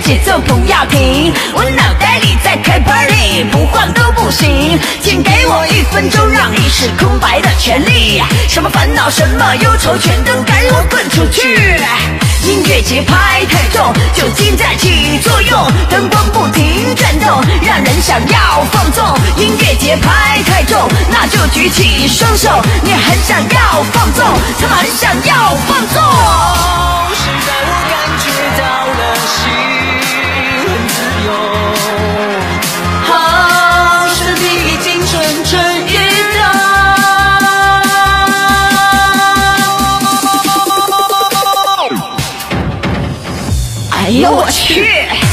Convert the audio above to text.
节奏不要停，我脑袋里在开 party， 不晃都不行。请给我1分钟让意识空白的权利，什么烦恼什么忧愁全都给我滚出去。音乐节拍太重，酒精在起作用，灯光不停转动，让人想要放纵。音乐节拍太重，那就举起双手，你很想要放纵，他们很想要放纵。 现在我感觉到了心很自由，好，身体已经蠢蠢欲动。 哎呦我去！